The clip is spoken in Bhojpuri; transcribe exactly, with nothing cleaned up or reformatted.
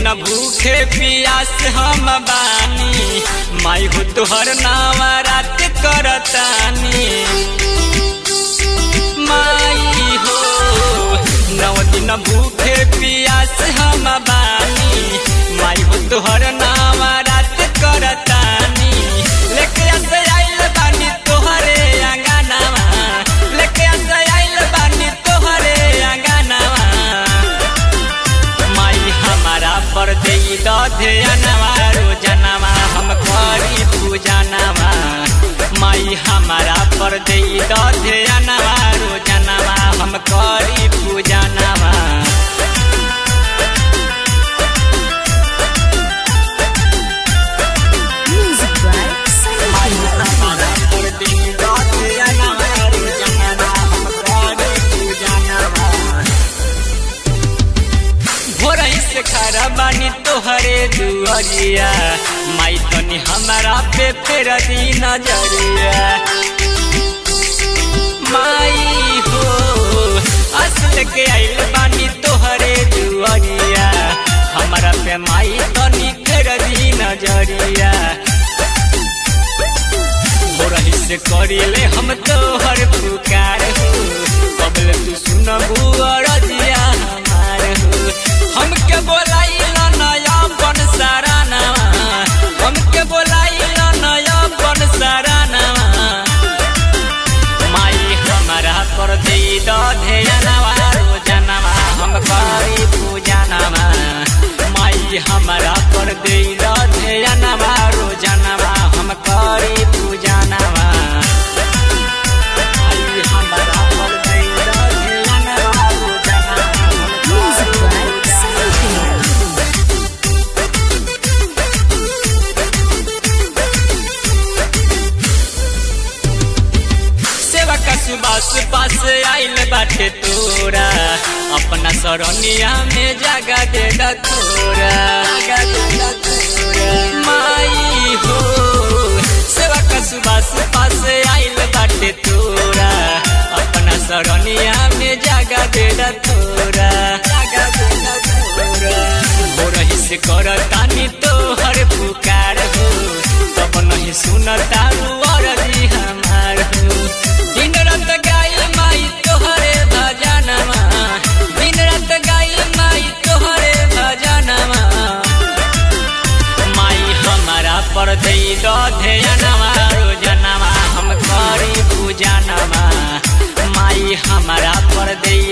भूखे पियास हम बानी माई हो तुहर नवरात करतानी माई हो नौ दिन भूखे पियास हम बानी माई हो तुहर नवरात करतानी लेके से आइल बानी तोहरे अंगनावा लेके से आइल बानी तोहरे अंगनावा माई हमारा पर दे ध्यानवा रोजनवा हम करी पूजनवा माई हमारा पर दे ध्यानवा रोजनवा हम करी पूजनवा खरा बानी तोहरे दुआरिया माई तनी हमारा पे फेर दी नजरिया माई हो असल के आइल बानी तोहरे दुआरिया हमारा पे माई तनी फेर दी नजरिया भोरही से करिले हम तोहर पुकार हो कबल तू सुनबू अरजिया हमार हो हमके बोलाइल नया बन सरानवा हमके बोलाइल नया बन सरानवा माई हमारा पर दे ध्यानवा रोजनवा हम करी पूजनवा माई हमारा पर दे ध्यानवा रोजनवा हम करी पूजनवा माई हमारा पर दे ध्यानवा सुबास पास आइल बाटे तोरा अपना सरनिया में जगा दे तोरा माई हो सेवा का सुबास पास आइल बाटे तोरा अपना सरनिया में जगा दे तोरा भोरही से करतानी तोहर पुकार हो तब नहीं सुनता अरजी हमार हो दिन रात गाइल माई तोहरे भजनवा दिन रात गाइल माई तोहरे भजनवा माई हमारा पर दे ध्यानवा रोजनवा हम करी पूजनवा माई हमारा पर दे